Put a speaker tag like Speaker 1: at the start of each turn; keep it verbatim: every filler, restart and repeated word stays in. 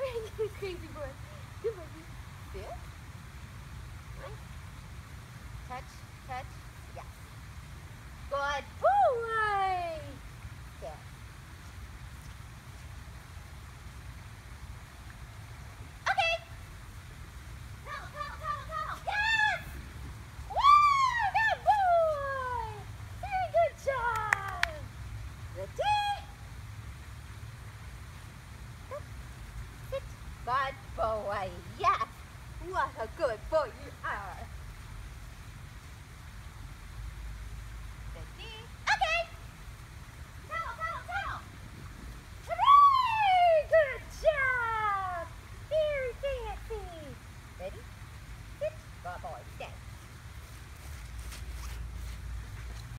Speaker 1: Crazy boy. Good boy. Sit. Nice. Touch, touch. Yes. Good boy. Sit. Okay. Come, come, come, come. Yes. Woo! Good boy. Very good job. Ready? Go. Sit. Good boy. Yes. What a good boy